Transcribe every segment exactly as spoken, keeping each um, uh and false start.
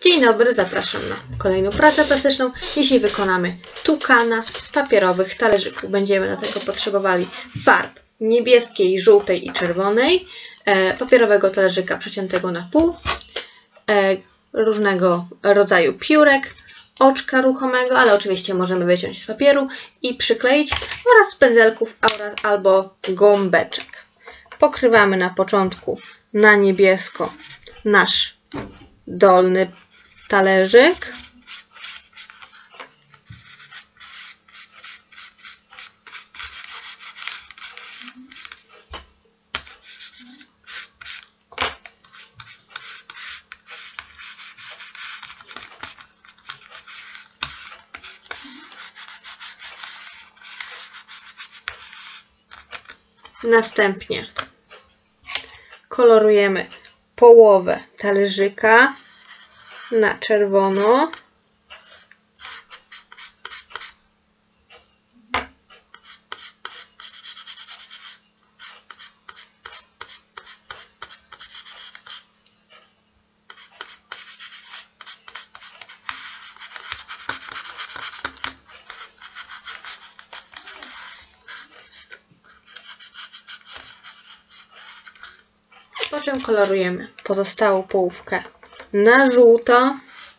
Dzień dobry, zapraszam na kolejną pracę plastyczną. Dzisiaj wykonamy tukana z papierowych talerzyków. Będziemy do tego potrzebowali farb niebieskiej, żółtej i czerwonej, e, papierowego talerzyka przeciętego na pół, e, różnego rodzaju piórek, oczka ruchomego, ale oczywiście możemy wyciąć z papieru i przykleić, oraz pędzelków albo gąbeczek. Pokrywamy na początku na niebiesko nasz dolny talerzyk. Następnie kolorujemy połowę talerzyka na czerwono. Po czym kolorujemy pozostałą połówkę na żółto.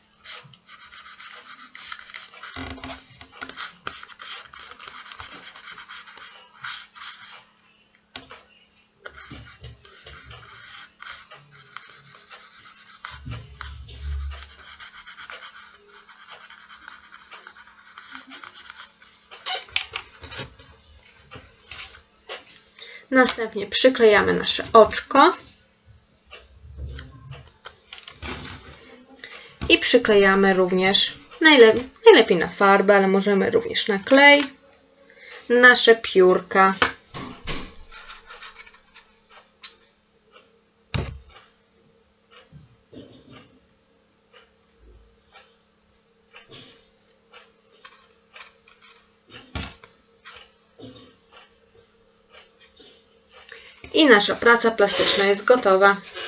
Następnie przyklejamy nasze oczko. I przyklejamy również, najlepiej, najlepiej na farbę, ale możemy również na klej, nasze piórka. I nasza praca plastyczna jest gotowa.